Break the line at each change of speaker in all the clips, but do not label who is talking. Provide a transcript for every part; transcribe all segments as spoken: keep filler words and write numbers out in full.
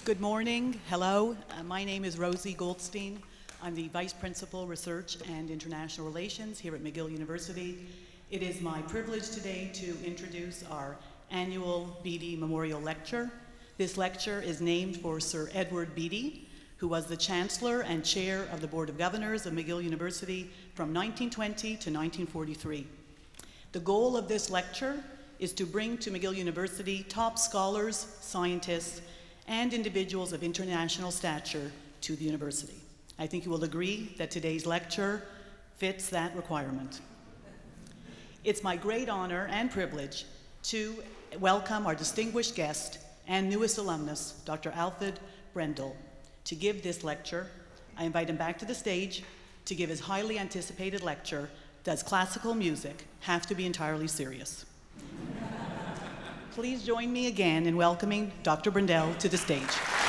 Good morning. Hello. Uh, my name is Rosie Goldstein. I'm the Vice Principal, Research and International Relations here at McGill University. It is my privilege today to introduce our annual Beatty Memorial Lecture. This lecture is named for Sir Edward Beatty, who was the Chancellor and Chair of the Board of Governors of McGill University from nineteen twenty to nineteen forty-three. The goal of this lecture is to bring to McGill University top scholars, scientists, and individuals of international stature to the university. I think you will agree that today's lecture fits that requirement. It's my great honor and privilege to welcome our distinguished guest and newest alumnus, Doctor Alfred Brendel, to give this lecture. I invite him back to the stage to give his highly anticipated lecture, Does Classical Music Have to Be Entirely Serious? Please join me again in welcoming Doctor Brendel to the stage.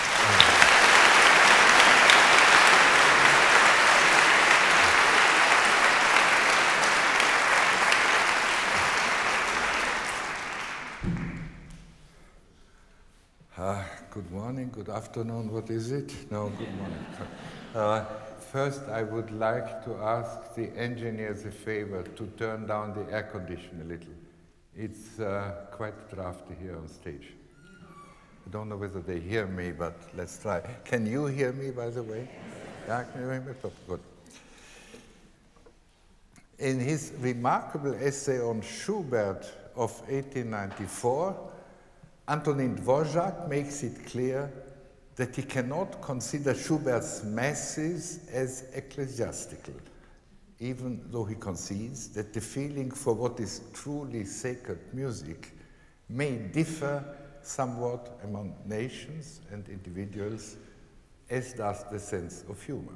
Uh, good morning, good afternoon, what is it? No, good morning. Uh, first, I would like to ask the engineers a favor to turn down the air condition a little. It's uh, quite drafty here on stage. I don't know whether they hear me, but let's try. Can you hear me, by the way? Yeah, can you hear me? Good. In his remarkable essay on Schubert of eighteen ninety-four, Antonin Dvorak makes it clear that he cannot consider Schubert's masses as ecclesiastical, even though he concedes that the feeling for what is truly sacred music may differ somewhat among nations and individuals, as does the sense of humor.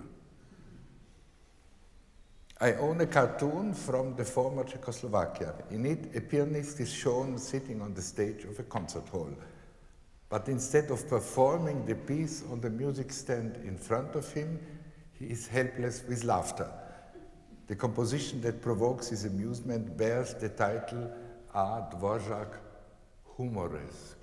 I own a cartoon from the former Czechoslovakia. In it, a pianist is shown sitting on the stage of a concert hall. But instead of performing the piece on the music stand in front of him, he is helpless with laughter. The composition that provokes his amusement bears the title A. Dvorak Humoresque.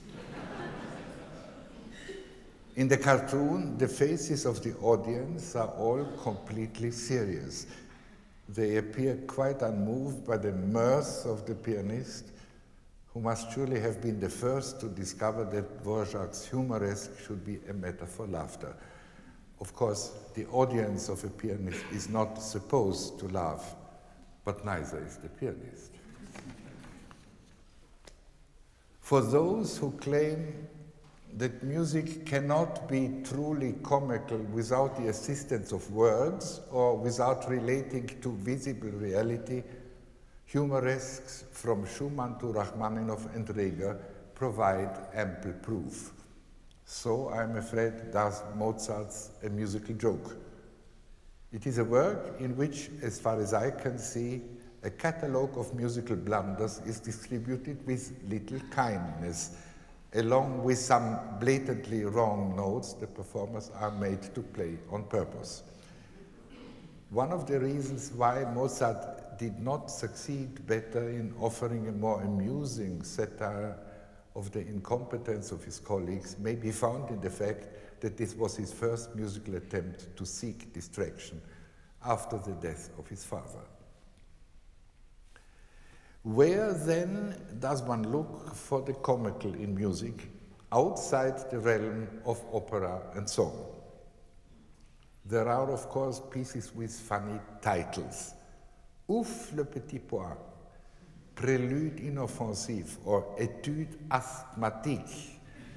In the cartoon, the faces of the audience are all completely serious. They appear quite unmoved by the mirth of the pianist, who must surely have been the first to discover that Dvorak's humoresque should be a matter for laughter. Of course, the audience of a pianist is not supposed to laugh, but neither is the pianist. For those who claim that music cannot be truly comical without the assistance of words or without relating to visible reality, humoresques from Schumann to Rachmaninoff and Reger provide ample proof. So, I'm afraid, does Mozart's A Musical Joke. It is a work in which, as far as I can see, a catalogue of musical blunders is distributed with little kindness. Along with some blatantly wrong notes, the performers are made to play on purpose. One of the reasons why Mozart did not succeed better in offering a more amusing satire of the incompetence of his colleagues may be found in the fact that this was his first musical attempt to seek distraction after the death of his father. Where then does one look for the comical in music outside the realm of opera and song? There are, of course, pieces with funny titles. Ouf le petit pois, Prélude inoffensif, or Étude asthmatique,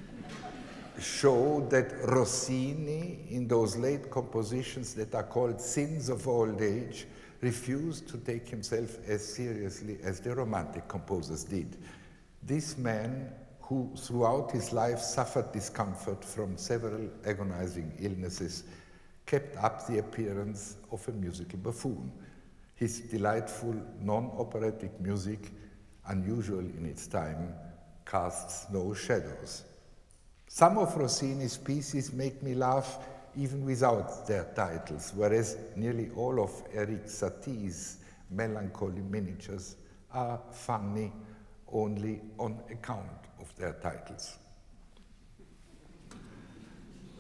show that Rossini, in those late compositions that are called sins of old age, refused to take himself as seriously as the Romantic composers did. This man, who throughout his life suffered discomfort from several agonizing illnesses, kept up the appearance of a musical buffoon. His delightful non-operatic music, unusual in its time, casts no shadows. Some of Rossini's pieces make me laugh even without their titles, whereas nearly all of Eric Satie's melancholy miniatures are funny only on account of their titles.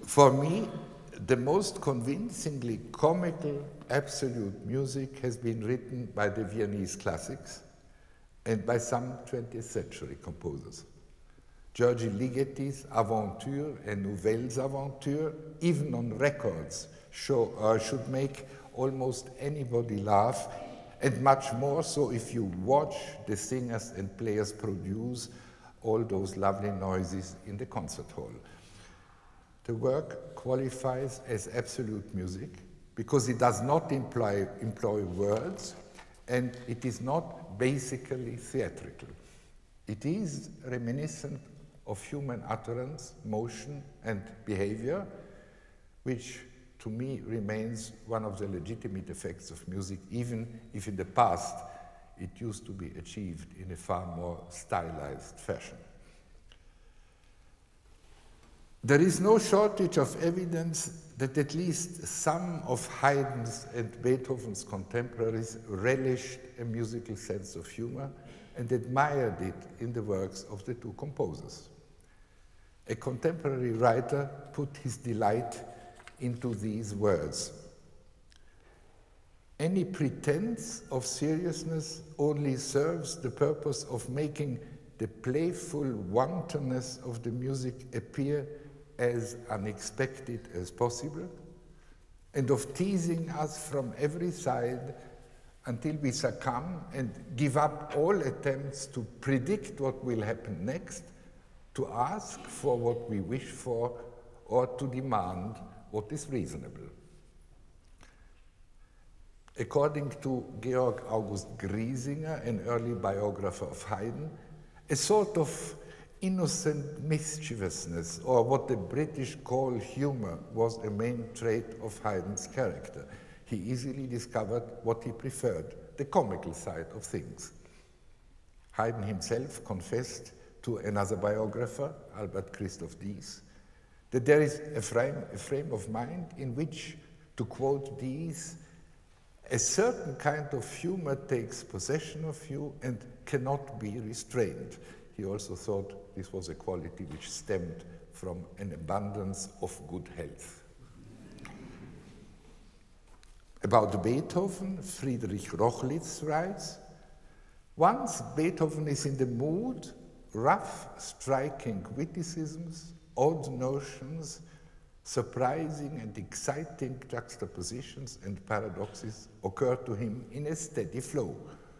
For me, the most convincingly comical absolute music has been written by the Viennese classics and by some twentieth century composers. Giorgi Ligeti's Aventures and Nouvelles Aventures, even on records, show, uh, should make almost anybody laugh, and much more so if you watch the singers and players produce all those lovely noises in the concert hall. The work qualifies as absolute music because it does not imply, employ words, and it is not basically theatrical. It is reminiscent of human utterance, motion, and behavior, which to me remains one of the legitimate effects of music, even if in the past it used to be achieved in a far more stylized fashion. There is no shortage of evidence that at least some of Haydn's and Beethoven's contemporaries relished a musical sense of humor and admired it in the works of the two composers. A contemporary writer put his delight into these words: "Any pretense of seriousness only serves the purpose of making the playful wantonness of the music appear as unexpected as possible, and of teasing us from every side until we succumb and give up all attempts to predict what will happen next, to ask for what we wish for, or to demand what is reasonable." According to Georg August Griesinger, an early biographer of Haydn, a sort of innocent mischievousness, or what the British call humor, was a main trait of Haydn's character. He easily discovered what he preferred, the comical side of things. Haydn himself confessed to another biographer, Albert Christoph Dies, that there is a frame, a frame of mind in which, to quote Dies, a certain kind of humor takes possession of you and cannot be restrained. He also thought this was a quality which stemmed from an abundance of good health. About Beethoven, Friedrich Rochlitz writes, "Once Beethoven is in the mood, rough, striking witticisms, odd notions, surprising and exciting juxtapositions and paradoxes occur to him in a steady flow."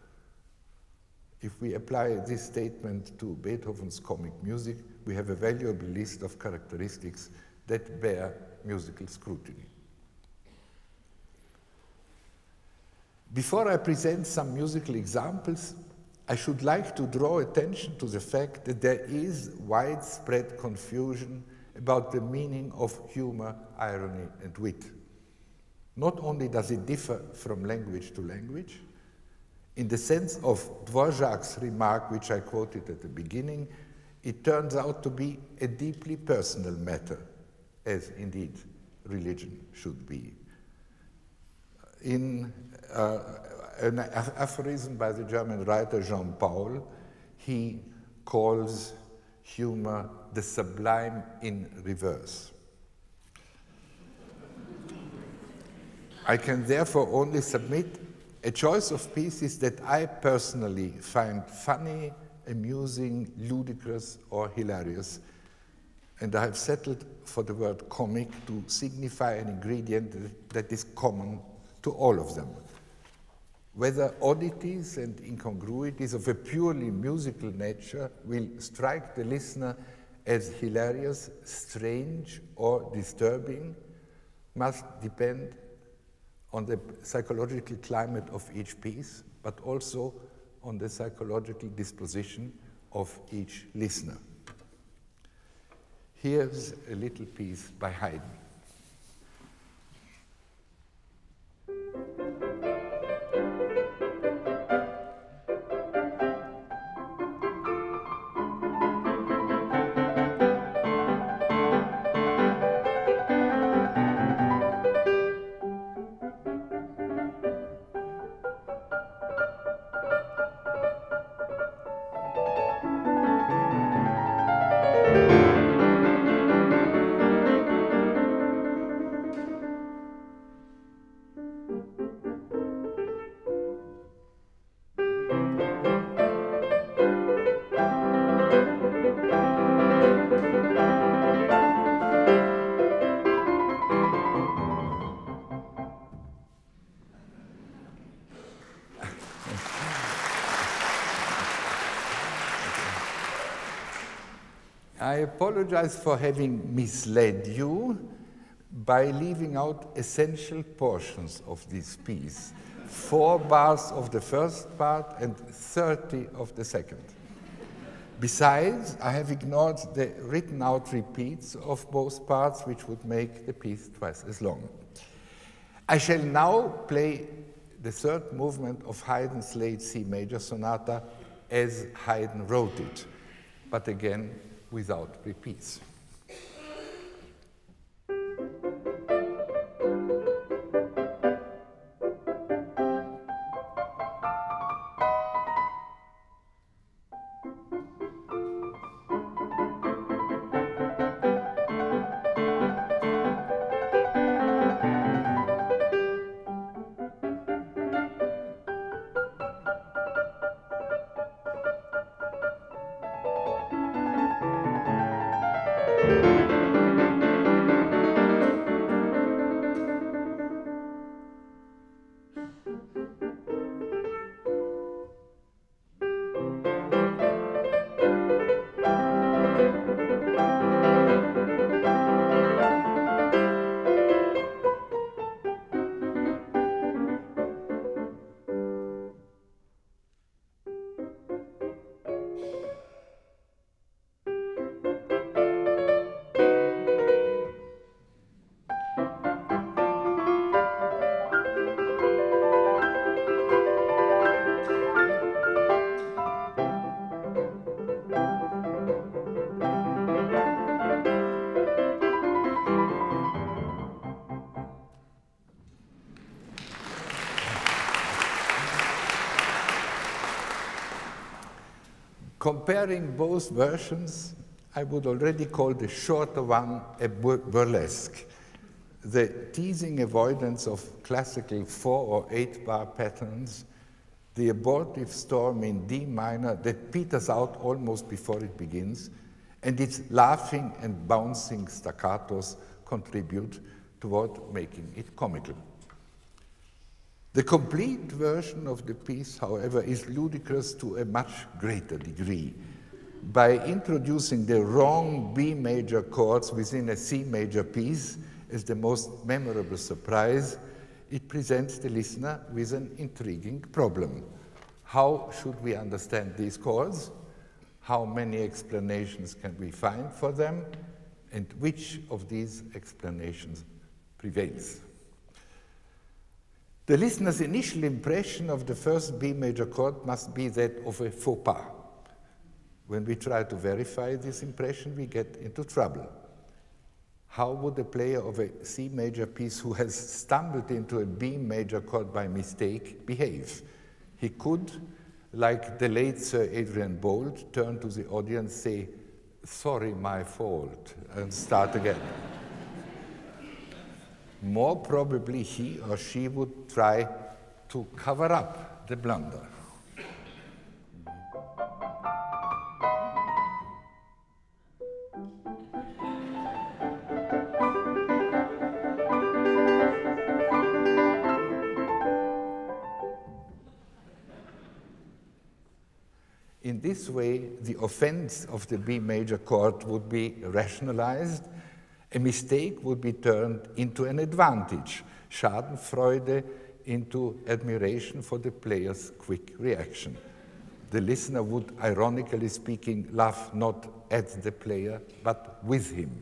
If we apply this statement to Beethoven's comic music, we have a valuable list of characteristics that bear musical scrutiny. Before I present some musical examples, I should like to draw attention to the fact that there is widespread confusion about the meaning of humor, irony, and wit. Not only does it differ from language to language, in the sense of Dvorak's remark, which I quoted at the beginning, it turns out to be a deeply personal matter, as indeed religion should be. In uh, an aphorism by the German writer Jean Paul, he calls humor the sublime in reverse. I can therefore only submit a choice of pieces that I personally find funny, amusing, ludicrous, or hilarious, and I have settled for the word comic to signify an ingredient that is common to all of them. Whether oddities and incongruities of a purely musical nature will strike the listener as hilarious, strange, or disturbing must depend on the psychological climate of each piece, but also on the psychological disposition of each listener. Here's a little piece by Haydn. I apologize for having misled you by leaving out essential portions of this piece. Four bars of the first part and thirty of the second. Besides, I have ignored the written out repeats of both parts, which would make the piece twice as long. I shall now play the third movement of Haydn's late C major sonata as Haydn wrote it, but again without repeats. Comparing both versions, I would already call the shorter one a burlesque. The teasing avoidance of classical four or eight bar patterns, the abortive storm in D minor that peters out almost before it begins, and its laughing and bouncing staccatos contribute toward making it comical. The complete version of the piece, however, is ludicrous to a much greater degree. By introducing the wrong B major chords within a C major piece as the most memorable surprise, it presents the listener with an intriguing problem. How should we understand these chords? How many explanations can we find for them? And which of these explanations prevails? The listener's initial impression of the first B major chord must be that of a faux pas. When we try to verify this impression, we get into trouble. How would a player of a C major piece who has stumbled into a B major chord by mistake behave? He could, like the late Sir Adrian Boult, turn to the audience, say, "Sorry, my fault," and start again. More probably, he or she would try to cover up the blunder. In this way, the offense of the B major chord would be rationalized. A mistake would be turned into an advantage, Schadenfreude into admiration for the player's quick reaction. The listener would, ironically speaking, laugh not at the player, but with him.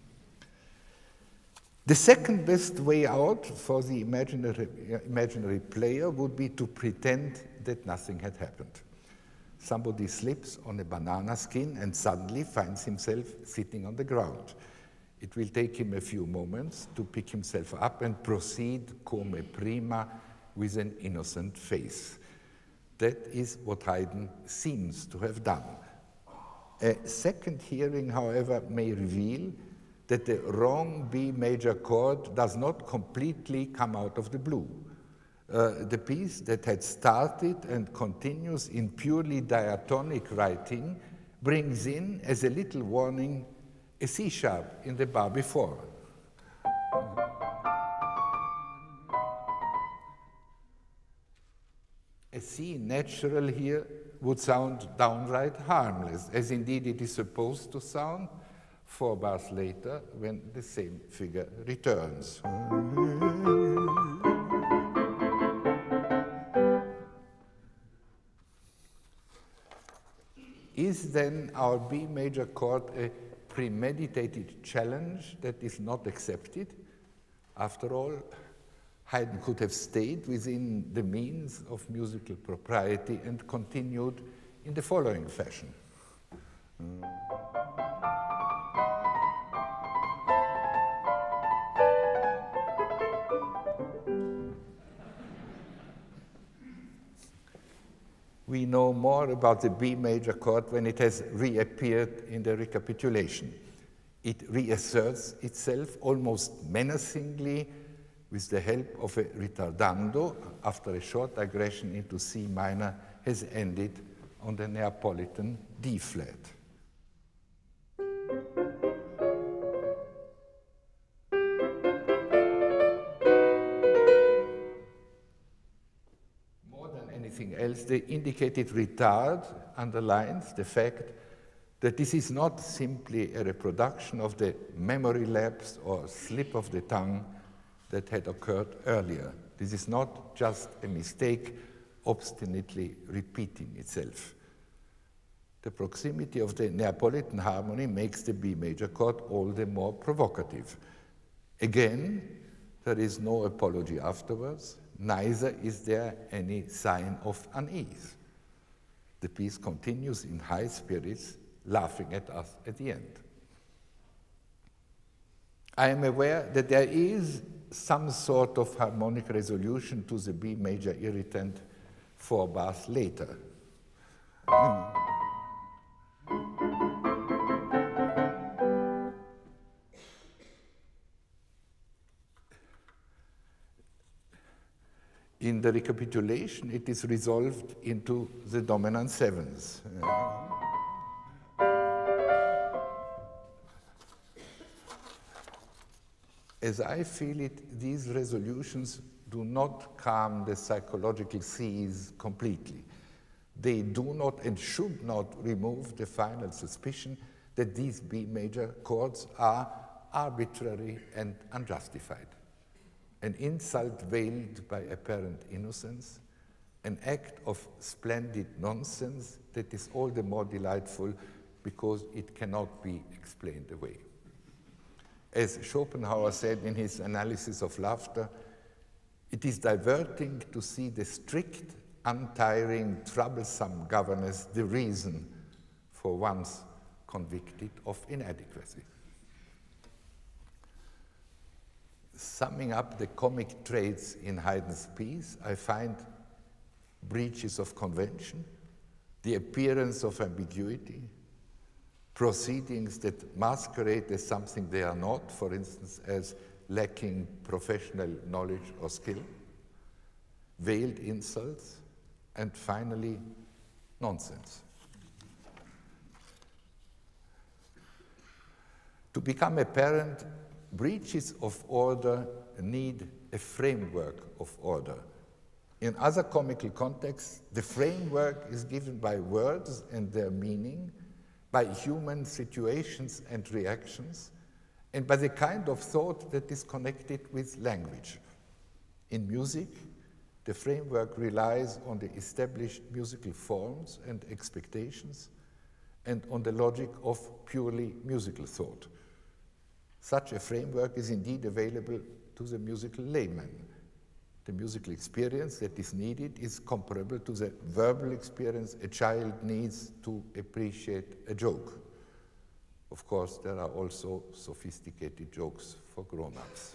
The second best way out for the imaginary, imaginary player would be to pretend that nothing had happened. Somebody slips on a banana skin and suddenly finds himself sitting on the ground. It will take him a few moments to pick himself up and proceed come prima with an innocent face. That is what Haydn seems to have done. A second hearing, however, may reveal that the wrong B major chord does not completely come out of the blue. Uh, the piece that had started and continues in purely diatonic writing brings in, as a little warning, a C sharp in the bar before. A C natural here would sound downright harmless, as indeed it is supposed to sound four bars later when the same figure returns. Is then our B major chord a premeditated challenge that is not accepted? After all, Haydn could have stayed within the means of musical propriety and continued in the following fashion. We know more about the B major chord when it has reappeared in the recapitulation. It reasserts itself almost menacingly with the help of a ritardando after a short digression into C minor has ended on the Neapolitan D flat. More than anything else, the indicated retard underlines the fact that this is not simply a reproduction of the memory lapse or slip of the tongue that had occurred earlier. This is not just a mistake obstinately repeating itself. The proximity of the Neapolitan harmony makes the B major chord all the more provocative. Again, there is no apology afterwards, neither is there any sign of unease. The piece continues in high spirits, laughing at us at the end. I am aware that there is some sort of harmonic resolution to the B major irritant four bars later. Mm. In the recapitulation, it is resolved into the dominant sevens. Uh, As I feel it, these resolutions do not calm the psychological seas completely. They do not and should not remove the final suspicion that these B major chords are arbitrary and unjustified. An insult veiled by apparent innocence, an act of splendid nonsense that is all the more delightful because it cannot be explained away. As Schopenhauer said in his analysis of laughter, it is diverting to see the strict, untiring, troublesome governess the reason for one's convicted of inadequacy. Summing up the comic traits in Haydn's piece, I find breaches of convention, the appearance of ambiguity, proceedings that masquerade as something they are not, for instance, as lacking professional knowledge or skill, veiled insults, and finally, nonsense. To become apparent, breaches of order need a framework of order. In other comical contexts, the framework is given by words and their meaning, by human situations and reactions, and by the kind of thought that is connected with language. In music, the framework relies on the established musical forms and expectations, and on the logic of purely musical thought. Such a framework is indeed available to the musical layman. The musical experience that is needed is comparable to the verbal experience a child needs to appreciate a joke. Of course, there are also sophisticated jokes for grown-ups.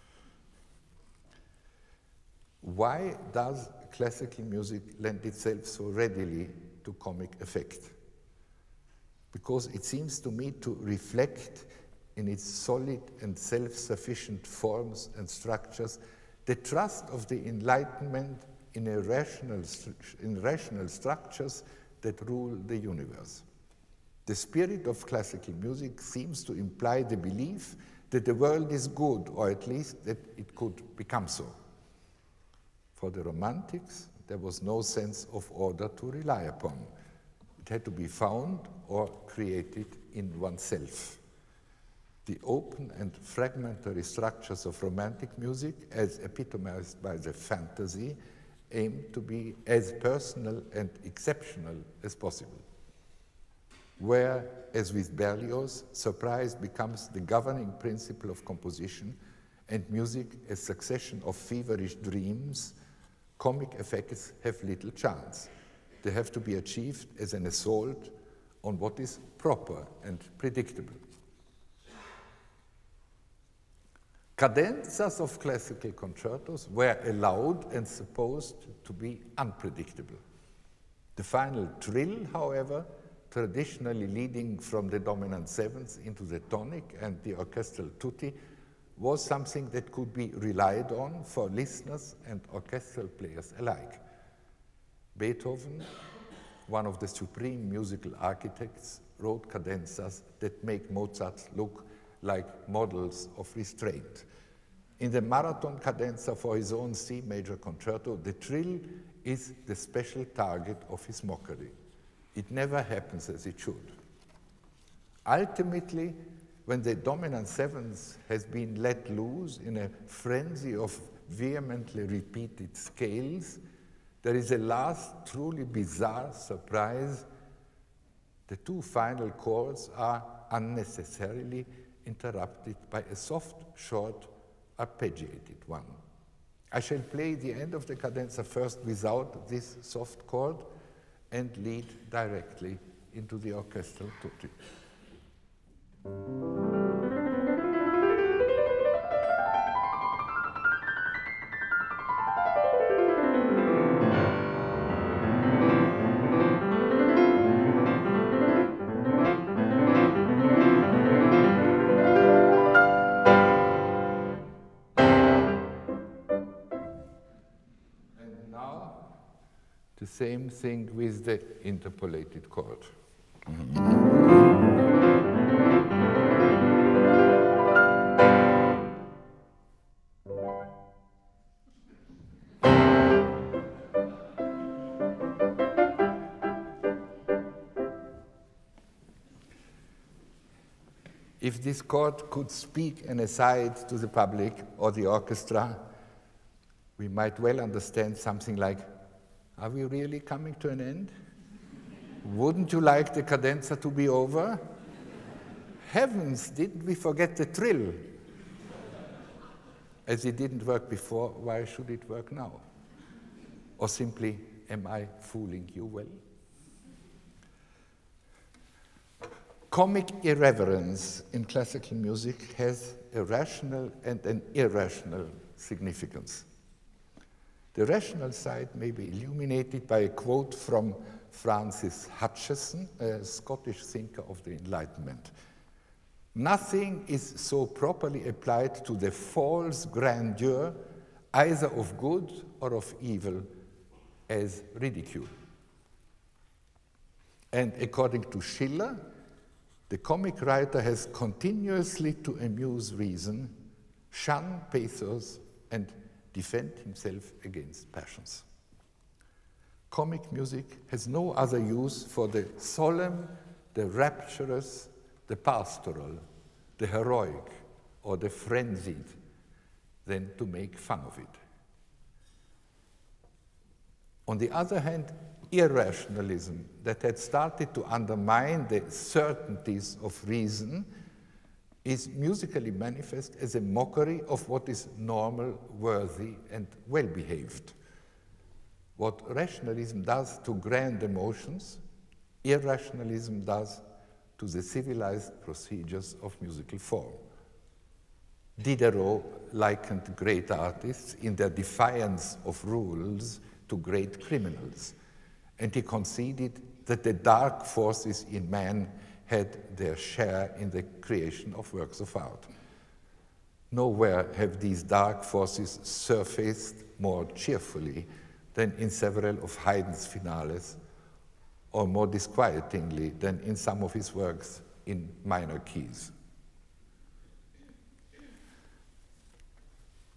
Why does classical music lend itself so readily to comic effect? Because it seems to me to reflect in its solid and self-sufficient forms and structures the trust of the Enlightenment in, a rational, in rational structures that rule the universe. The spirit of classical music seems to imply the belief that the world is good, or at least that it could become so. For the Romantics, there was no sense of order to rely upon. It had to be found or created in oneself. The open and fragmentary structures of romantic music, as epitomized by the fantasy, aim to be as personal and exceptional as possible. Where, as with Berlioz, surprise becomes the governing principle of composition and music a succession of feverish dreams, comic effects have little chance. They have to be achieved as an assault on what is proper and predictable. Cadenzas of classical concertos were allowed and supposed to be unpredictable. The final trill, however, traditionally leading from the dominant sevenths into the tonic and the orchestral tutti, was something that could be relied on for listeners and orchestral players alike. Beethoven, one of the supreme musical architects, wrote cadenzas that make Mozart look like models of restraint. In the marathon cadenza for his own C major concerto, the trill is the special target of his mockery. It never happens as it should. Ultimately, when the dominant seventh has been let loose in a frenzy of vehemently repeated scales, there is a last truly bizarre surprise. The two final chords are unnecessarily interrupted by a soft, short, arpeggiated one. I shall play the end of the cadenza first without this soft chord and lead directly into the orchestral tutti. The same thing with the interpolated chord. If this chord could speak an aside to the public or the orchestra, we might well understand something like, are we really coming to an end? Wouldn't you like the cadenza to be over? Heavens, didn't we forget the trill? As it didn't work before, why should it work now? Or simply, am I fooling you well? Comic irreverence in classical music has a rational and an irrational significance. The rational side may be illuminated by a quote from Francis Hutcheson, a Scottish thinker of the Enlightenment. Nothing is so properly applied to the false grandeur, either of good or of evil, as ridicule. And according to Schiller, the comic writer has continuously to amuse reason, shun pathos, and defend himself against passions. Comic music has no other use for the solemn, the rapturous, the pastoral, the heroic, or the frenzied than to make fun of it. On the other hand, irrationalism that had started to undermine the certainties of reason is musically manifest as a mockery of what is normal, worthy, and well-behaved. What rationalism does to grand emotions, irrationalism does to the civilized procedures of musical form. Diderot likened great artists in their defiance of rules to great criminals, and he conceded that the dark forces in man had their share in the creation of works of art. Nowhere have these dark forces surfaced more cheerfully than in several of Haydn's finales, or more disquietingly than in some of his works in minor keys.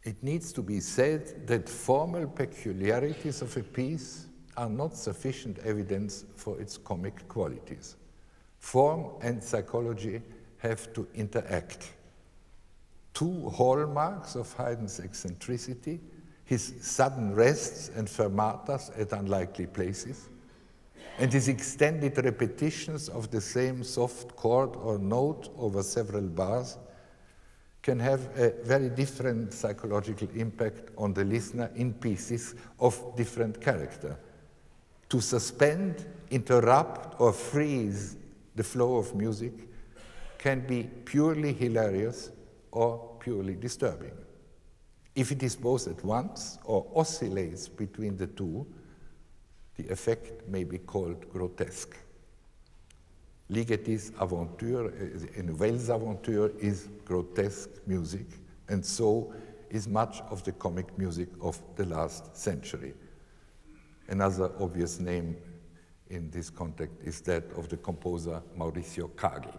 it needs to be said that formal peculiarities of a piece are not sufficient evidence for its comic qualities. Form and psychology have to interact. Two hallmarks of Haydn's eccentricity, his sudden rests and fermatas at unlikely places, and his extended repetitions of the same soft chord or note over several bars, can have a very different psychological impact on the listener in pieces of different character. To suspend, interrupt, or freeze the flow of music can be purely hilarious or purely disturbing. If it is both at once or oscillates between the two, the effect may be called grotesque. Ligeti's Aventure, uh, Nouvelles Aventures, is grotesque music, and so is much of the comic music of the last century. Another obvious name in this context is that of the composer Mauricio Kagel.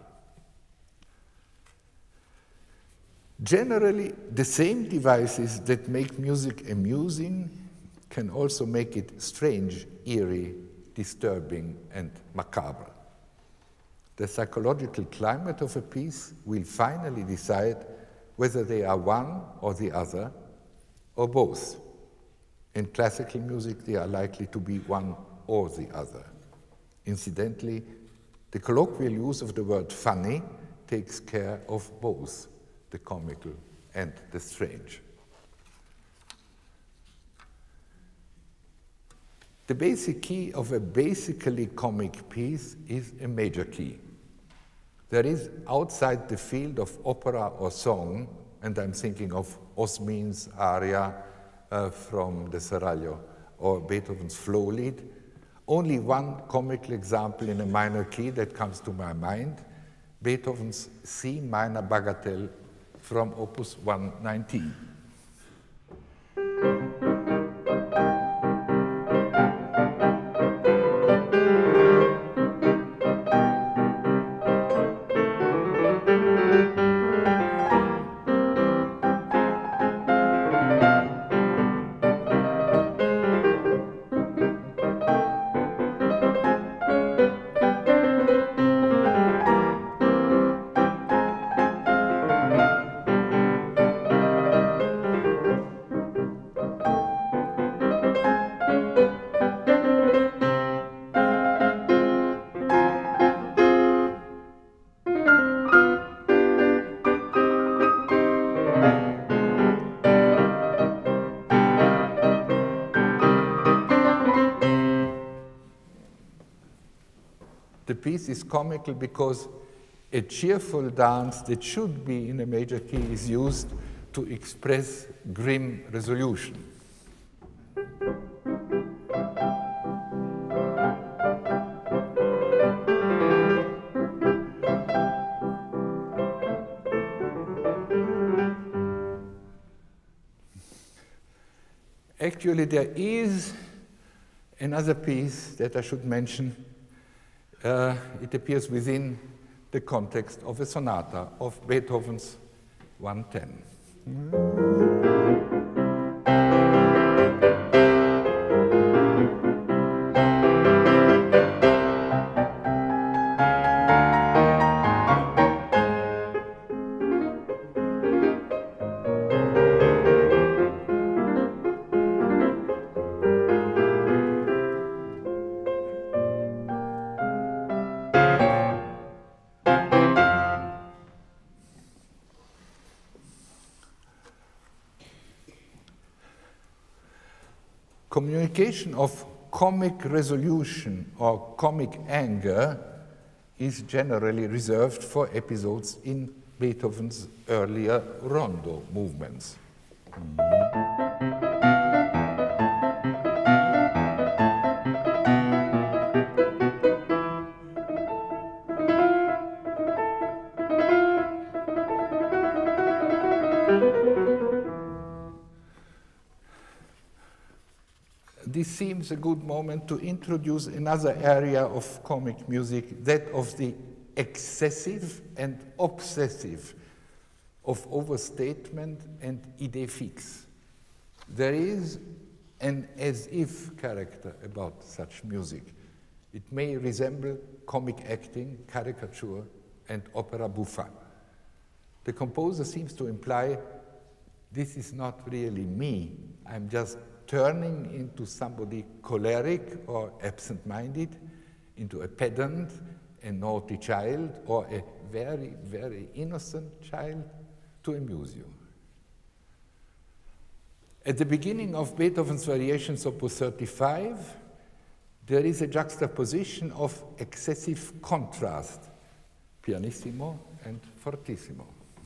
Generally, the same devices that make music amusing can also make it strange, eerie, disturbing, and macabre. The psychological climate of a piece will finally decide whether they are one or the other, or both. In classical music, they are likely to be one or the other. Incidentally, the colloquial use of the word funny takes care of both the comical and the strange. The basic key of a basically comic piece is a major key. There is, outside the field of opera or song, and I'm thinking of Osmin's aria uh, from the Seraglio or Beethoven's Flow Lead, only one comical example in a minor key that comes to my mind, Beethoven's C minor bagatelle from Opus one nineteen. The piece is comical because a cheerful dance that should be in a major key is used to express grim resolution. Actually, there is another piece that I should mention. Uh, it appears within the context of a sonata of Beethoven's one ten. Communication of comic resolution or comic anger is generally reserved for episodes in Beethoven's earlier rondo movements. This seems a good moment to introduce another area of comic music, that of the excessive and obsessive of overstatement and idée fixe. There is an as-if character about such music. It may resemble comic acting, caricature, and opera buffa. The composer seems to imply, this is not really me, I'm just turning into somebody choleric or absent-minded, into a pedant, a naughty child, or a very, very innocent child to amuse you. At the beginning of Beethoven's Variations Opus thirty-five, there is a juxtaposition of excessive contrast, pianissimo and fortissimo.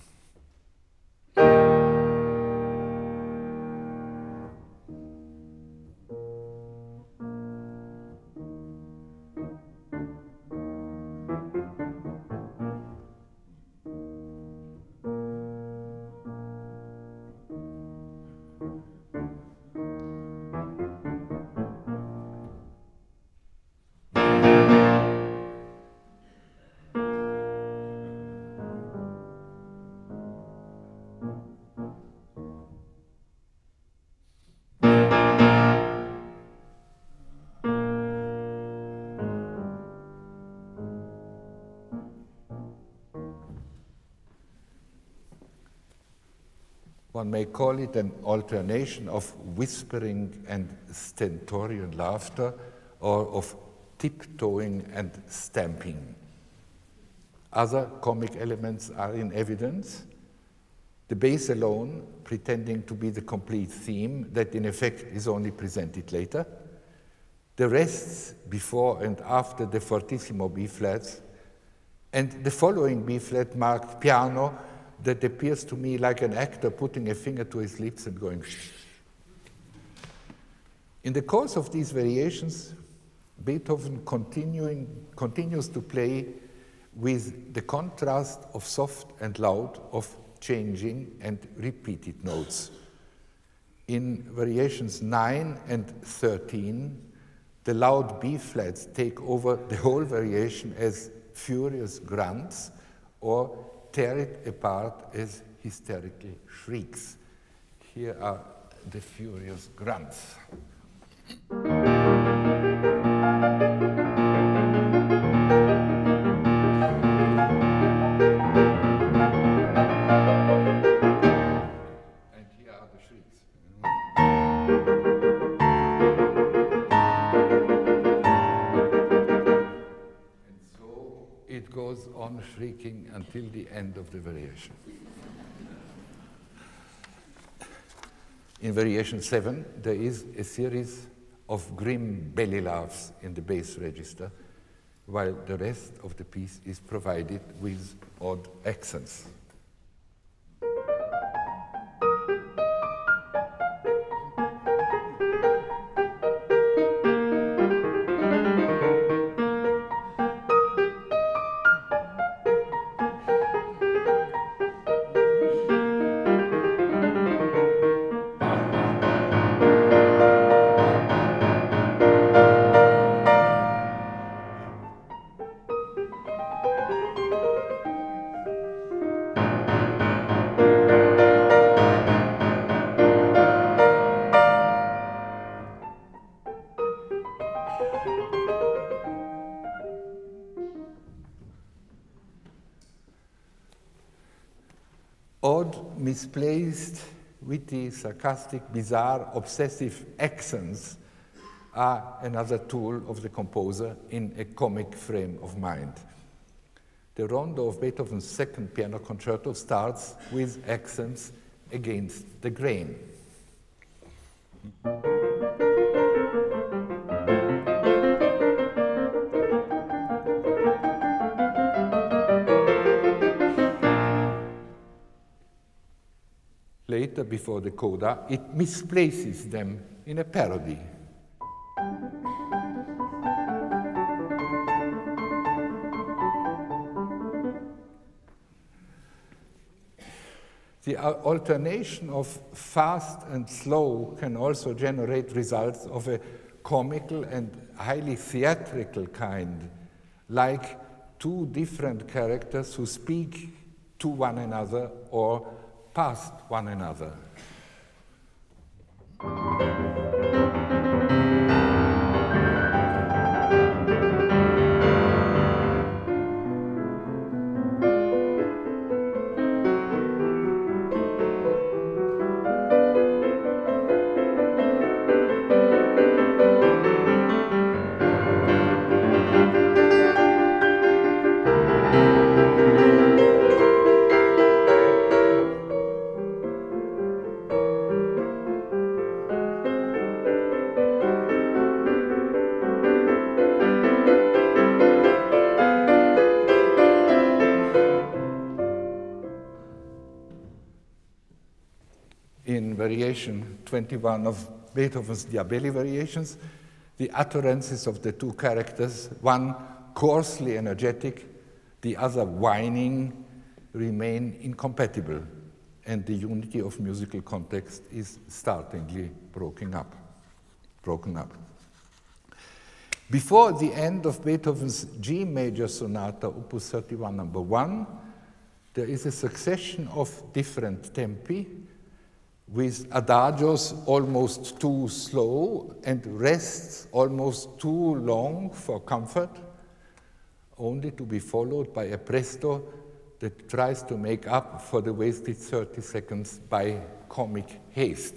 One may call it an alternation of whispering and stentorian laughter, or of tiptoeing and stamping. Other comic elements are in evidence. The bass alone, pretending to be the complete theme, that in effect is only presented later. The rests before and after the fortissimo B-flats, and the following B-flat marked piano, that appears to me like an actor putting a finger to his lips and going shh. In the course of these variations, Beethoven continuing, continues to play with the contrast of soft and loud, of changing and repeated notes. In Variations nine and thirteen, the loud B-flats take over the whole variation as furious grunts, or tear it apart as hysterical shrieks. Here are the furious grunts. And here are the shrieks. It goes on shrieking until the end of the variation. In Variation seven, there is a series of grim belly laughs in the bass register, while the rest of the piece is provided with odd accents. Odd, misplaced, witty, sarcastic, bizarre, obsessive accents are another tool of the composer in a comic frame of mind. The rondo of Beethoven's second piano concerto starts with accents against the grain. Later, before the coda, it misplaces them in a parody. The alternation of fast and slow can also generate results of a comical and highly theatrical kind, like two different characters who speak to one another or past one another. In variation twenty-one of Beethoven's Diabelli variations, the utterances of the two characters, one coarsely energetic, the other whining, remain incompatible, and the unity of musical context is startlingly broken up. Broken up. Before the end of Beethoven's G major sonata, opus thirty-one, number one, there is a succession of different tempi, with adagios almost too slow and rests almost too long for comfort, only to be followed by a presto that tries to make up for the wasted thirty seconds by comic haste.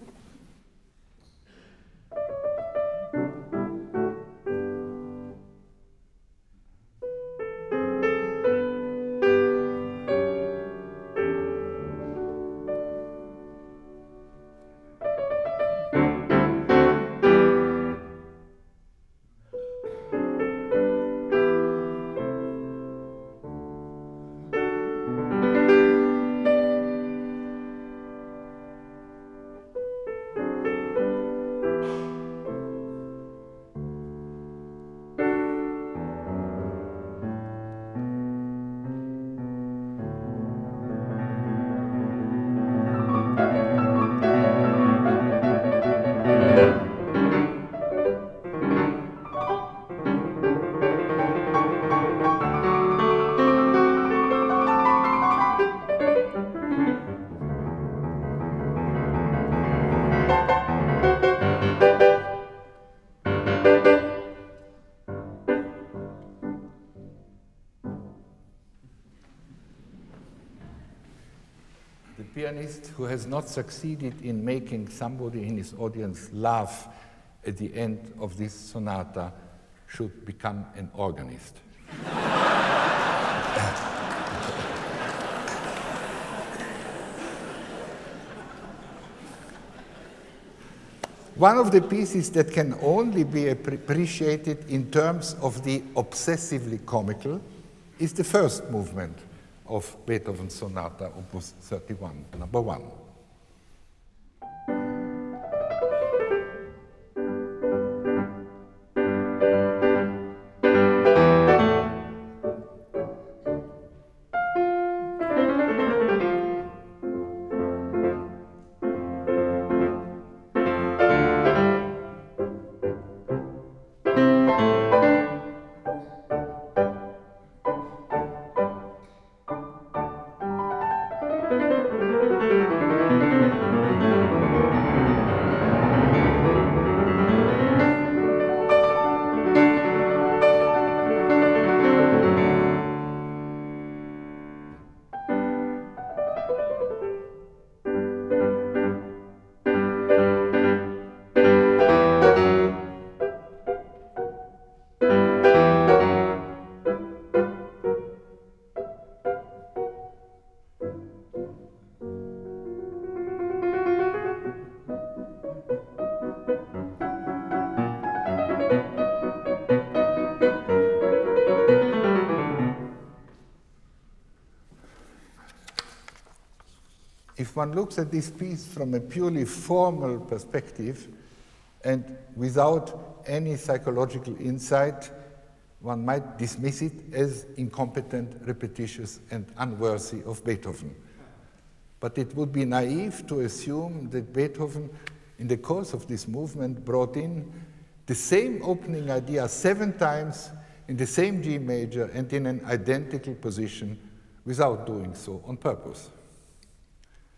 Pianist who has not succeeded in making somebody in his audience laugh at the end of this sonata should become an organist. One of the pieces that can only be appreciated in terms of the obsessively comical is the first movement of Beethoven's Sonata, opus thirty-one, number one. If one looks at this piece from a purely formal perspective and without any psychological insight, one might dismiss it as incompetent, repetitious, and unworthy of Beethoven. But it would be naive to assume that Beethoven, in the course of this movement, brought in the same opening idea seven times in the same G major and in an identical position without doing so on purpose.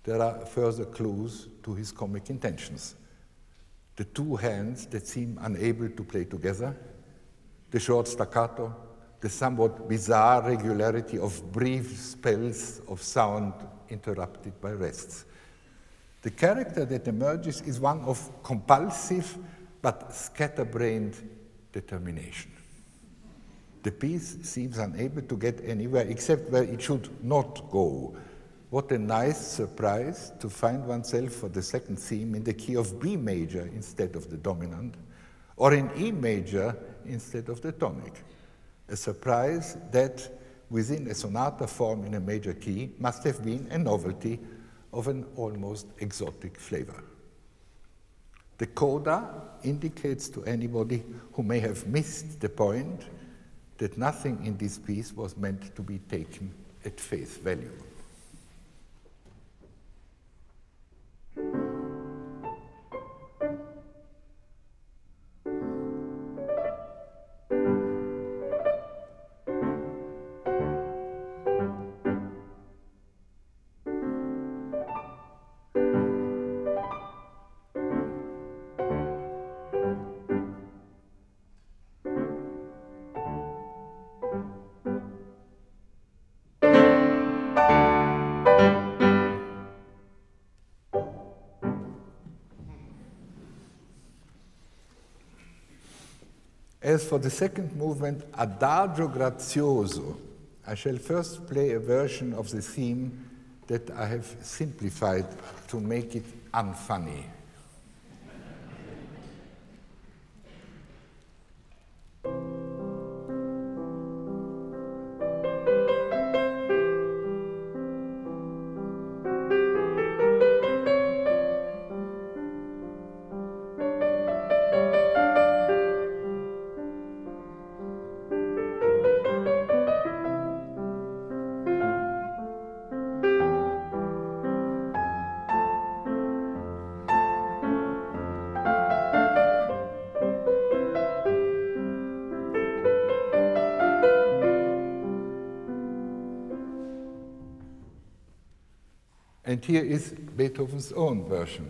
there are further clues to his comic intentions. The two hands that seem unable to play together, the short staccato, the somewhat bizarre regularity of brief spells of sound interrupted by rests. The character that emerges is one of compulsive but scatterbrained determination. The piece seems unable to get anywhere except where it should not go. What a nice surprise to find oneself for the second theme in the key of B major instead of the dominant, or in E major instead of the tonic. A surprise that, within a sonata form in a major key, must have been a novelty of an almost exotic flavor. The coda indicates to anybody who may have missed the point that nothing in this piece was meant to be taken at face value. As for the second movement, Adagio Grazioso, I shall first play a version of the theme that I have simplified to make it unfunny. And here is Beethoven's own version.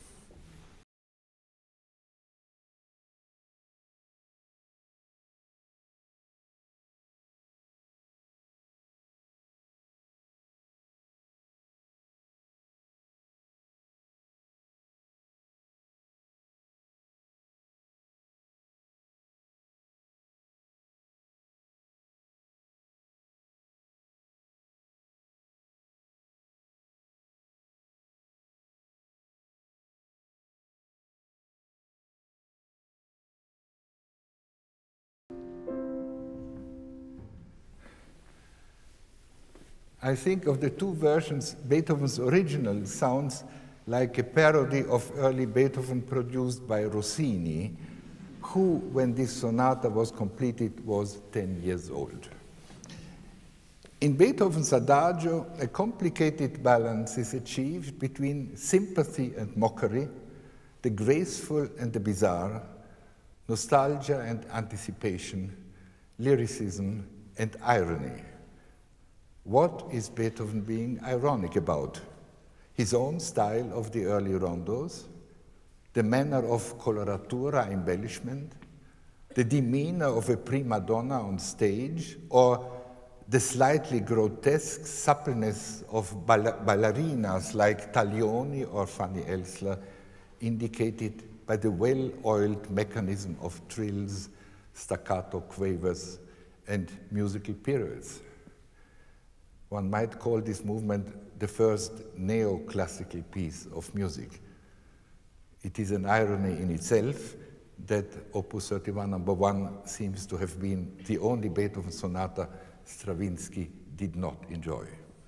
I think of the two versions, Beethoven's original sounds like a parody of early Beethoven produced by Rossini, who, when this sonata was completed, was ten years old. In Beethoven's Adagio, a complicated balance is achieved between sympathy and mockery, the graceful and the bizarre, nostalgia and anticipation, lyricism and irony. What is Beethoven being ironic about? His own style of the early rondos, the manner of coloratura embellishment, the demeanor of a prima donna on stage, or the slightly grotesque suppleness of ball ballerinas like Taglioni or Fanny Elsler, indicated by the well-oiled mechanism of trills, staccato quavers, and musical periods. One might call this movement the first neoclassical piece of music. It is an irony in itself that Opus thirty-one number one seems to have been the only Beethoven sonata Stravinsky did not enjoy.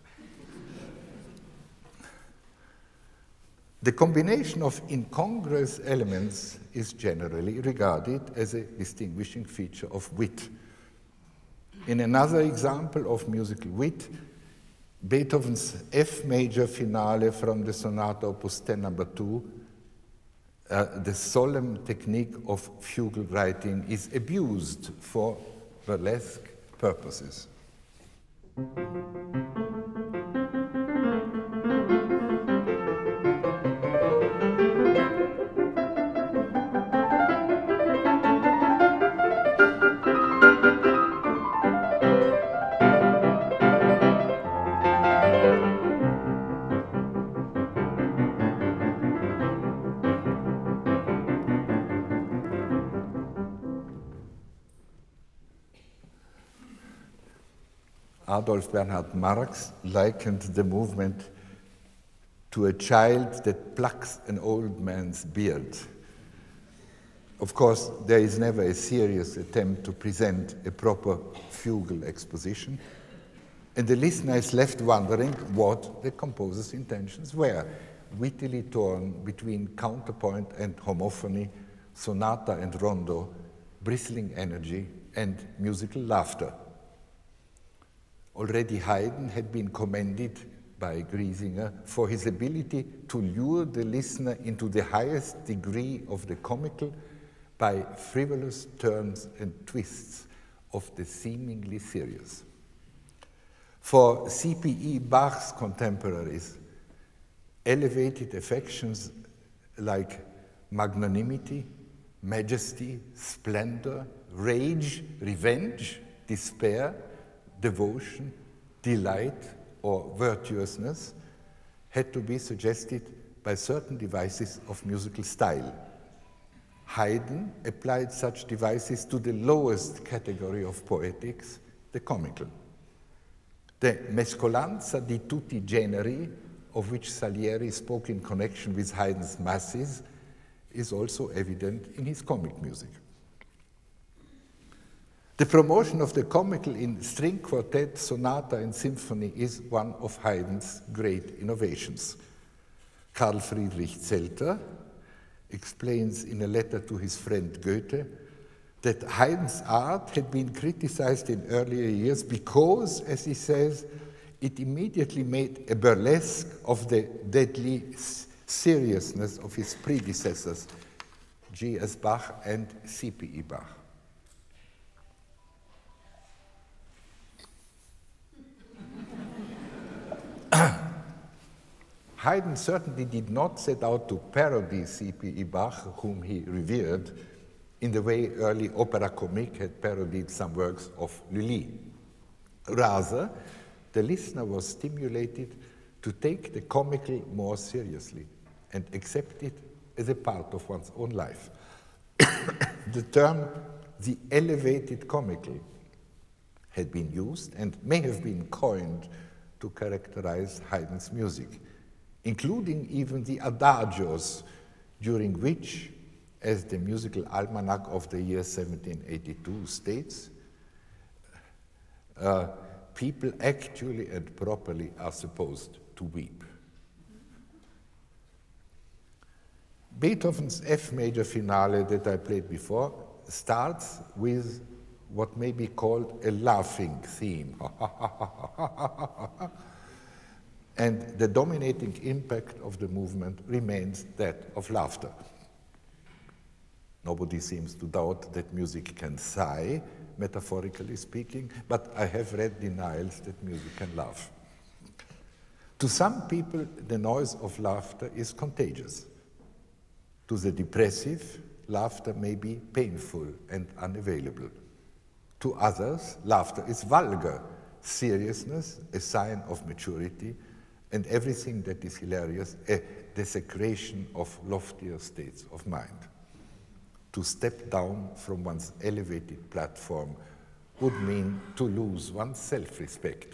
The combination of incongruous elements is generally regarded as a distinguishing feature of wit. In another example of musical wit, Beethoven's F major finale from the sonata Opus ten number two, uh, the solemn technique of fugal writing is abused for burlesque purposes. Adolf Bernhard Marx likened the movement to a child that plucks an old man's beard. Of course, there is never a serious attempt to present a proper fugal exposition, and the listener is left wondering what the composer's intentions were, wittily torn between counterpoint and homophony, sonata and rondo, bristling energy, and musical laughter. Already Haydn had been commended by Griesinger for his ability to lure the listener into the highest degree of the comical by frivolous turns and twists of the seemingly serious. For C P E Bach's contemporaries, elevated affections like magnanimity, majesty, splendor, rage, revenge, despair, devotion, delight, or virtuousness had to be suggested by certain devices of musical style. Haydn applied such devices to the lowest category of poetics, the comical. The mescolanza di tutti i generi, of which Salieri spoke in connection with Haydn's masses, is also evident in his comic music. The promotion of the comical in string quartet, sonata, and symphony is one of Haydn's great innovations. Carl Friedrich Zelter explains in a letter to his friend Goethe that Haydn's art had been criticized in earlier years because, as he says, it immediately made a burlesque of the deadly seriousness of his predecessors, G S Bach and C P E Bach. Haydn certainly did not set out to parody C P E Bach, whom he revered, in the way early opera comique had parodied some works of Lully. Rather, the listener was stimulated to take the comical more seriously and accept it as a part of one's own life. The term the elevated comical had been used and may have been coined to characterize Haydn's music, including even the adagios, during which, as the musical almanac of the year seventeen eighty-two states, uh, people actually and properly are supposed to weep. Beethoven's F major finale that I played before starts with what may be called a laughing theme. And the dominating impact of the movement remains that of laughter. Nobody seems to doubt that music can sigh, metaphorically speaking, but I have read denials that music can laugh. To some people, the noise of laughter is contagious. To the depressive, laughter may be painful and unavailable. To others, laughter is vulgar, seriousness, a sign of maturity, and everything that is hilarious, a desecration of loftier states of mind. To step down from one's elevated platform would mean to lose one's self-respect.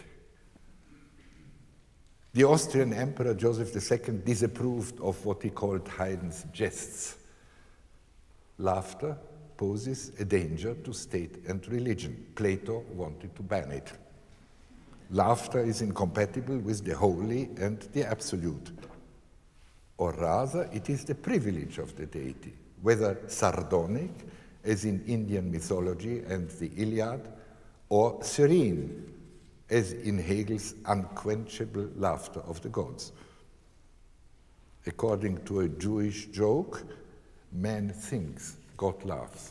The Austrian Emperor Joseph the Second disapproved of what he called Haydn's jests. Laughter poses a danger to state and religion. Plato wanted to ban it. Laughter is incompatible with the holy and the absolute. Or rather, it is the privilege of the deity, whether sardonic, as in Indian mythology and the Iliad, or serene, as in Hegel's unquenchable laughter of the gods. According to a Jewish joke, man thinks, God laughs.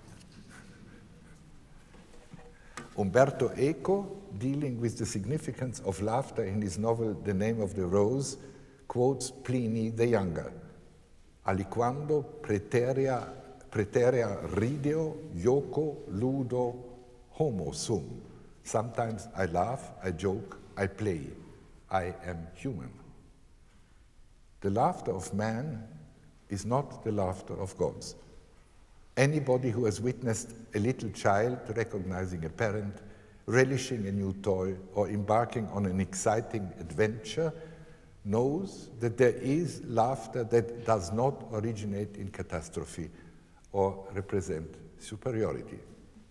Umberto Eco, dealing with the significance of laughter in his novel The Name of the Rose, quotes Pliny the Younger. Aliquando praeterea, praeterea rideo, joco, ludo, homo sum. Sometimes I laugh, I joke, I play. I am human. The laughter of man is not the laughter of gods. Anybody who has witnessed a little child recognizing a parent relishing a new toy, or embarking on an exciting adventure, knows that there is laughter that does not originate in catastrophe or represent superiority.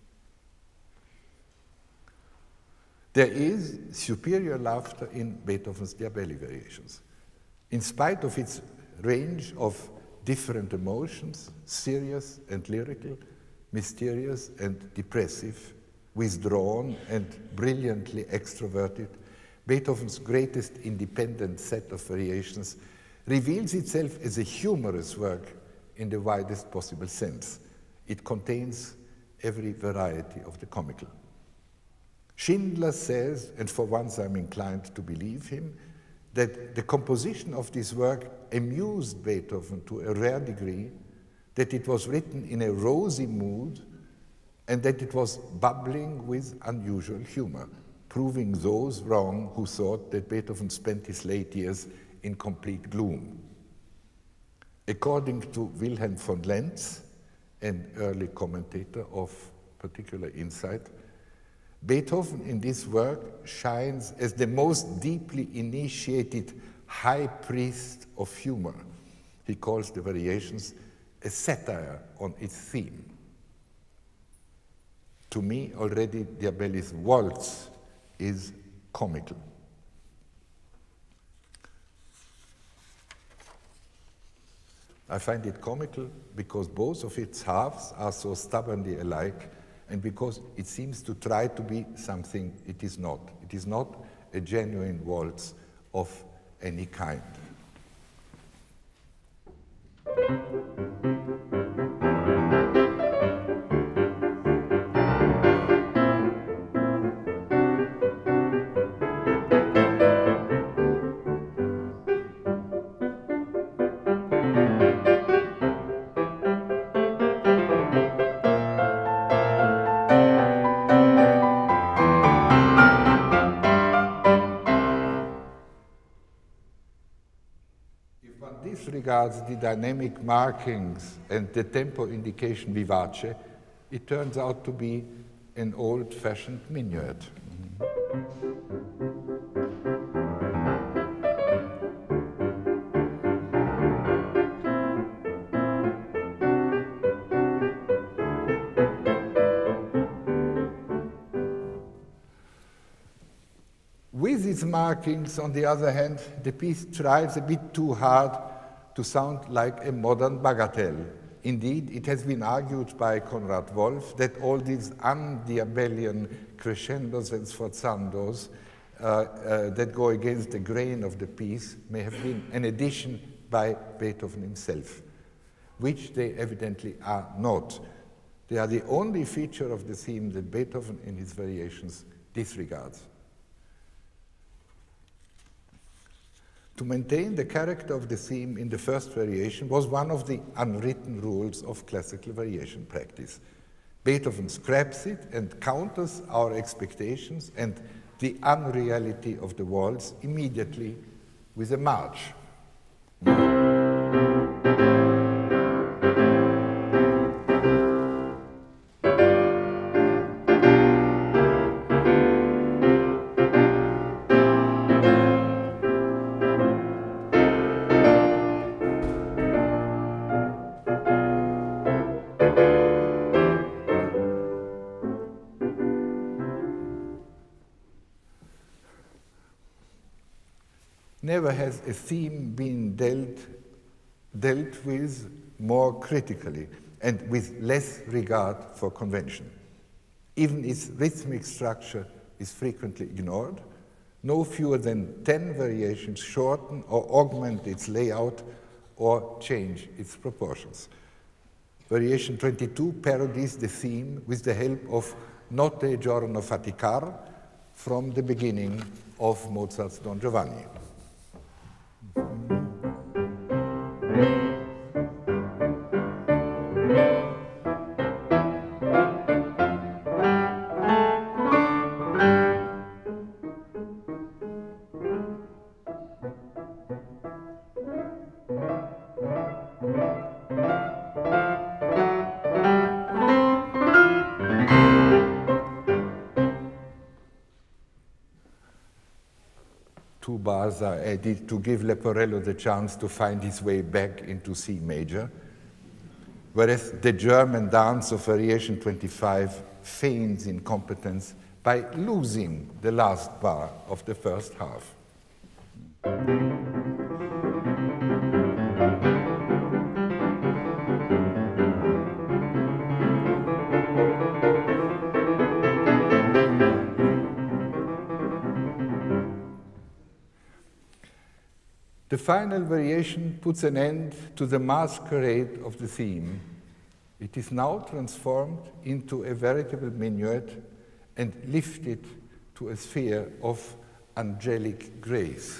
There is superior laughter in Beethoven's Diabelli variations. In spite of its range of different emotions, serious and lyrical, mysterious and depressive, withdrawn and brilliantly extroverted, Beethoven's greatest independent set of variations reveals itself as a humorous work in the widest possible sense. It contains every variety of the comical. Schindler says, and for once I'm inclined to believe him, that the composition of this work amused Beethoven to a rare degree, that it was written in a rosy mood, and that it was bubbling with unusual humor, proving those wrong who thought that Beethoven spent his late years in complete gloom. According to Wilhelm von Lenz, an early commentator of particular insight, Beethoven in this work shines as the most deeply initiated high priest of humor. He calls the variations a satire on its theme. To me, already Diabelli's waltz is comical. I find it comical because both of its halves are so stubbornly alike, and because it seems to try to be something it is not. It is not a genuine waltz of any kind. Regards the dynamic markings and the tempo indication vivace, it turns out to be an old-fashioned minuet. With its markings, on the other hand, the piece tries a bit too hard to sound like a modern bagatelle. Indeed, it has been argued by Konrad Wolf that all these un-Diabellian crescendos and sforzandos uh, uh, that go against the grain of the piece may have been an addition by Beethoven himself, which they evidently are not. They are the only feature of the theme that Beethoven in his variations disregards. To maintain the character of the theme in the first variation was one of the unwritten rules of classical variation practice. Beethoven scraps it and counters our expectations and the unreality of the waltz immediately with a march. Never has a theme been dealt, dealt with more critically and with less regard for convention. Even its rhythmic structure is frequently ignored. No fewer than ten variations shorten or augment its layout or change its proportions. Variation twenty-two parodies the theme with the help of Notte giorno faticar from the beginning of Mozart's Don Giovanni. bars are added to give Leporello the chance to find his way back into C major, whereas the German dance of variation twenty-five feigns incompetence by losing the last bar of the first half. The final variation puts an end to the masquerade of the theme. It is now transformed into a veritable minuet and lifted to a sphere of angelic grace.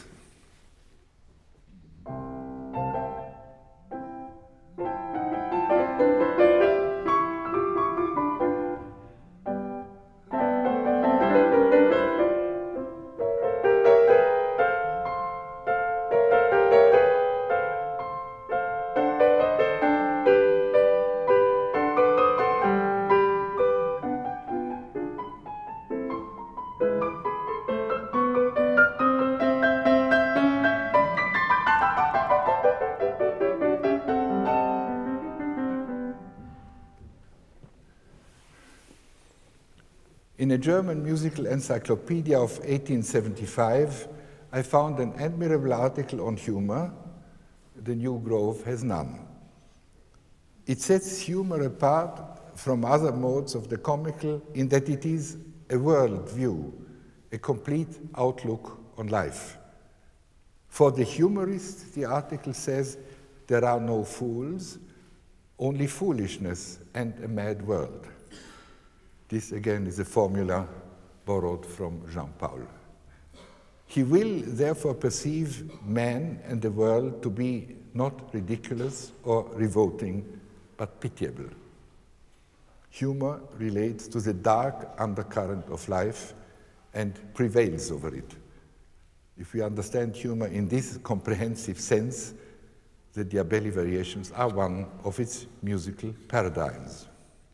In a German musical encyclopedia of eighteen seventy-five, I found an admirable article on humor. The New Grove has none. It sets humor apart from other modes of the comical in that it is a world view, a complete outlook on life. For the humorist, the article says, there are no fools, only foolishness and a mad world. This, again, is a formula borrowed from Jean-Paul. He will, therefore, perceive man and the world to be not ridiculous or revolting, but pitiable. Humor relates to the dark undercurrent of life and prevails over it. If we understand humor in this comprehensive sense, the Diabelli variations are one of its musical paradigms.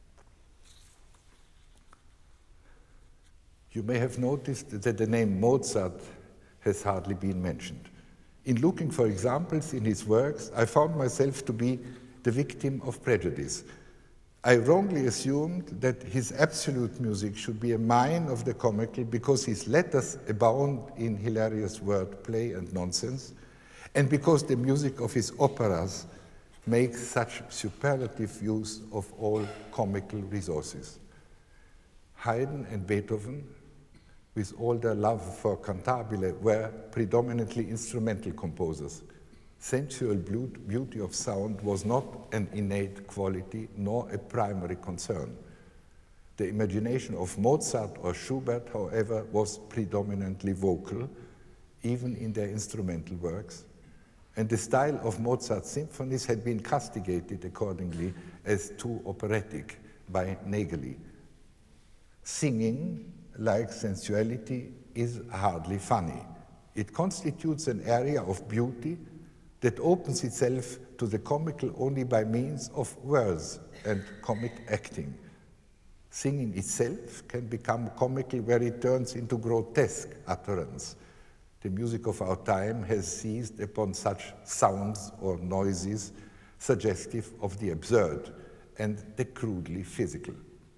You may have noticed that the name Mozart has hardly been mentioned. In looking for examples in his works, I found myself to be the victim of prejudice. I wrongly assumed that his absolute music should be a mine of the comical because his letters abound in hilarious wordplay and nonsense, and because the music of his operas makes such superlative use of all comical resources. Haydn and Beethoven, with all their love for cantabile, were predominantly instrumental composers. Sensual beauty of sound was not an innate quality, nor a primary concern. The imagination of Mozart or Schubert, however, was predominantly vocal, even in their instrumental works, and the style of Mozart's symphonies had been castigated accordingly as too operatic by Nägeli. Singing, like sensuality, is hardly funny. It constitutes an area of beauty that opens itself to the comical only by means of words and comic acting. Singing itself can become comical where it turns into grotesque utterance. The music of our time has seized upon such sounds or noises suggestive of the absurd and the crudely physical.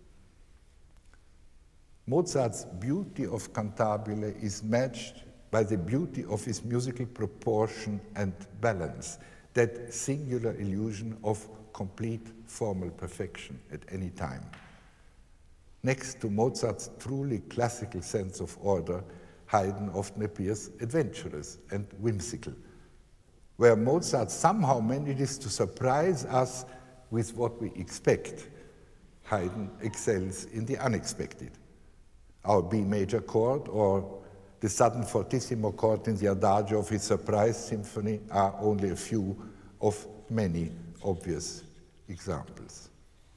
Mozart's beauty of cantabile is matched by the beauty of his musical proportion and balance, that singular illusion of complete formal perfection at any time. Next to Mozart's truly classical sense of order, Haydn often appears adventurous and whimsical. Where Mozart somehow manages to surprise us with what we expect, Haydn excels in the unexpected. Our B major chord or the sudden fortissimo chord in the adagio of his Surprise Symphony are only a few of many obvious examples.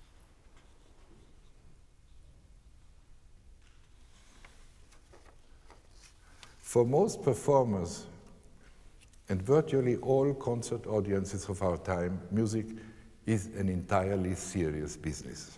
For most performers and virtually all concert audiences of our time, music is an entirely serious business.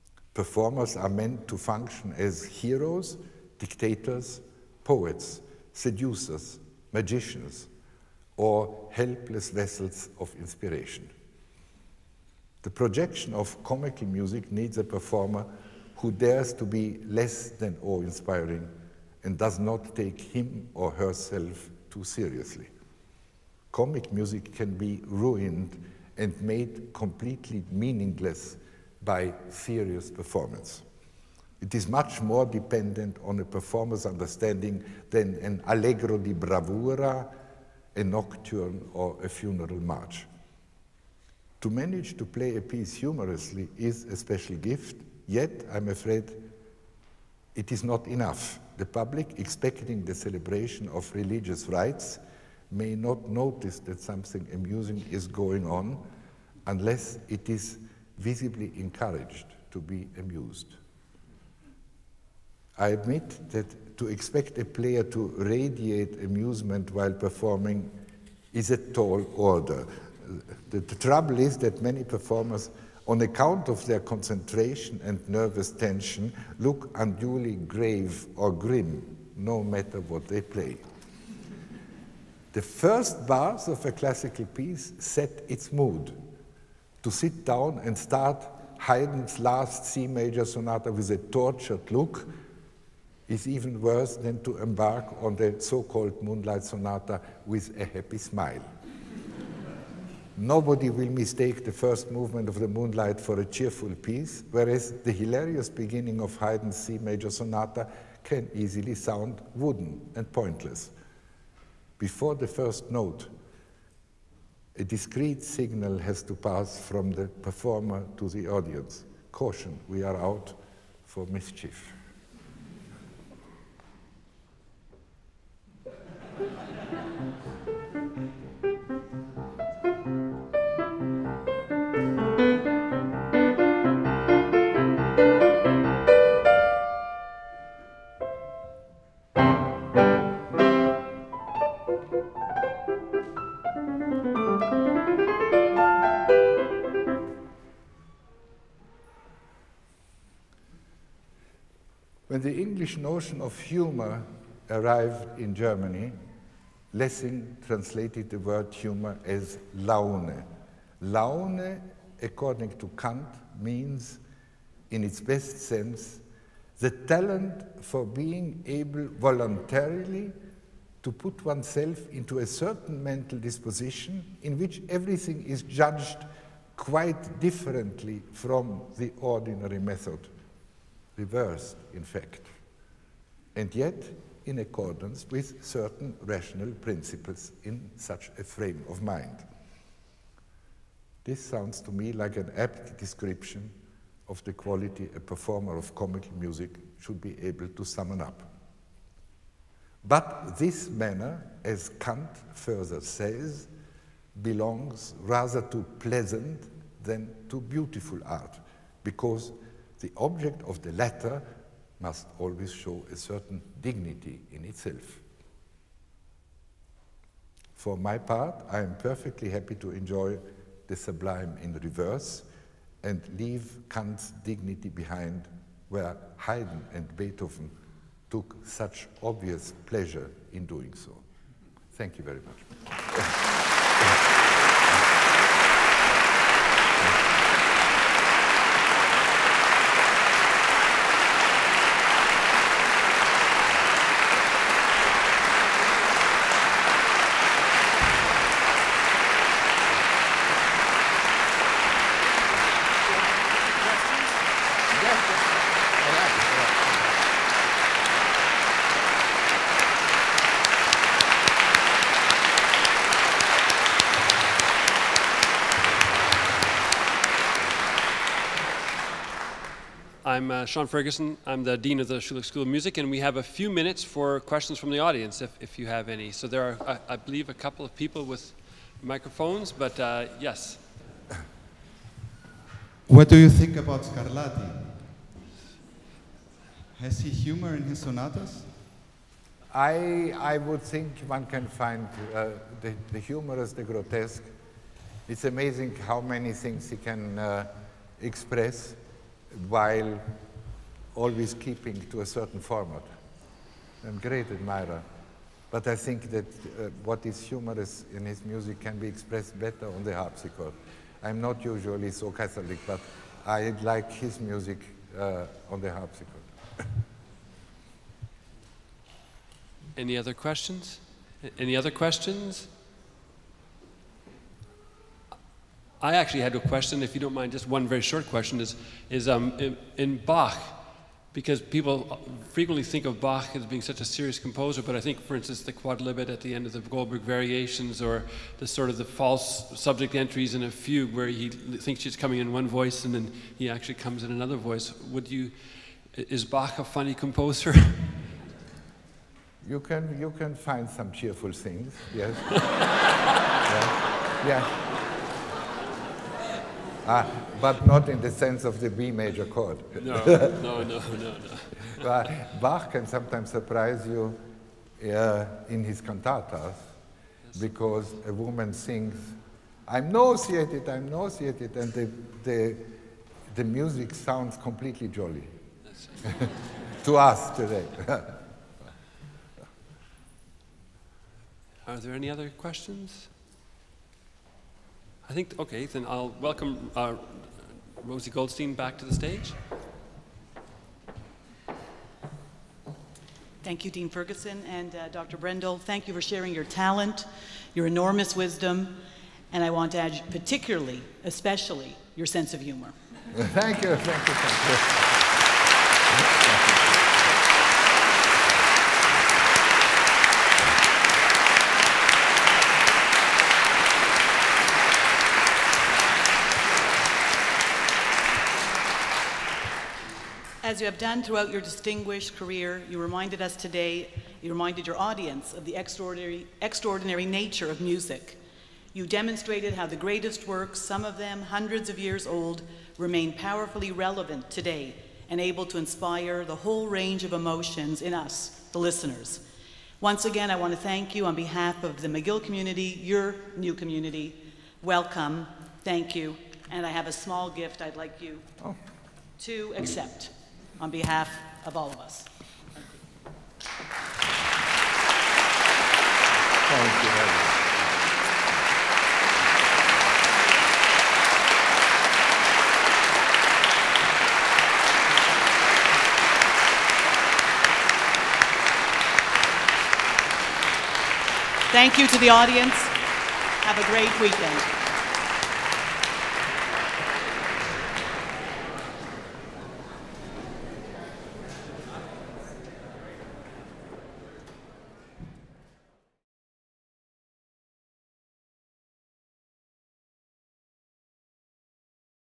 Performers are meant to function as heroes, dictators, poets, seducers, magicians, or helpless vessels of inspiration. The projection of comical music needs a performer who dares to be less than awe-inspiring and does not take him or herself too seriously. Comic music can be ruined and made completely meaningless by serious performance. It is much more dependent on a performer's understanding than an allegro di bravura, a nocturne, or a funeral march. To manage to play a piece humorously is a special gift, yet I'm afraid it is not enough. The public, expecting the celebration of religious rites, may not notice that something amusing is going on unless it is visibly encouraged to be amused. I admit that to expect a player to radiate amusement while performing is a tall order. The, the trouble is that many performers, on account of their concentration and nervous tension, look unduly grave or grim, no matter what they play. The first bars of a classical piece set its mood. To sit down and start Haydn's last C major sonata with a tortured look is even worse than to embark on the so-called Moonlight Sonata with a happy smile. Nobody will mistake the first movement of the Moonlight for a cheerful piece, whereas the hilarious beginning of Haydn's C major sonata can easily sound wooden and pointless. Before the first note, a discreet signal has to pass from the performer to the audience. Caution, we are out for mischief. When the English notion of humor arrived in Germany, Lessing translated the word humor as Laune. Laune, according to Kant, means, in its best sense, the talent for being able voluntarily to put oneself into a certain mental disposition in which everything is judged quite differently from the ordinary method. Reversed, in fact, and yet in accordance with certain rational principles in such a frame of mind. This sounds to me like an apt description of the quality a performer of comical music should be able to summon up. But this manner, as Kant further says, belongs rather to pleasant than to beautiful art, because the object of the latter must always show a certain dignity in itself. For my part, I am perfectly happy to enjoy the sublime in reverse and leave Kant's dignity behind, where Haydn and Beethoven took such obvious pleasure in doing so. Thank you very much.
I'm uh, Sean Ferguson. I'm the Dean of the Schulich School of Music, and we have a few minutes for questions from the audience, if, if you have any. So there are, I, I believe, a couple of people with microphones, but uh, yes.
What do you think about Scarlatti? Has he humor in his sonatas?
I, I would think one can find uh, the, the humorous, the grotesque. It's amazing how many things he can uh, express while always keeping to a certain format. I'm a great admirer. But I think that uh, what is humorous in his music can be expressed better on the harpsichord. I'm not usually so Catholic, but I like his music uh, on the harpsichord.
Any other questions? Any other questions? I actually had a question, if you don't mind, just one very short question, is, is um, in, in Bach, because people frequently think of Bach as being such a serious composer, but I think, for instance, the quadlibet at the end of the Goldberg Variations, or the sort of the false subject entries in a fugue where he thinks she's coming in one voice and then he actually comes in another voice. Would you, is Bach a funny composer?
You can, you can find some cheerful things, yes. yeah. yeah. Ah, but not in the sense of the B major chord.
No, no, no, no, no.
Well, Bach can sometimes surprise you uh, in his cantatas, yes. Because a woman sings, "I'm nauseated, I'm nauseated," and the, the, the music sounds completely jolly to us today.
Are there any other questions? I think, okay, then I'll welcome uh, Rosie Goldstein back to the stage.
Thank you, Dean Ferguson, and uh, Doctor Brendel. Thank you for sharing your talent, your enormous wisdom, and I want to add particularly, especially, your sense of humor.
Thank you, thank you, thank you.
As you have done throughout your distinguished career, you reminded us today, you reminded your audience of the extraordinary, extraordinary nature of music. You demonstrated how the greatest works, some of them hundreds of years old, remain powerfully relevant today and able to inspire the whole range of emotions in us, the listeners. Once again, I want to thank you on behalf of the McGill community, your new community. Welcome, thank you, and I have a small gift I'd like you oh. to accept on behalf of all of us.
Thank you very much.
Thank you to the audience. Have a great weekend.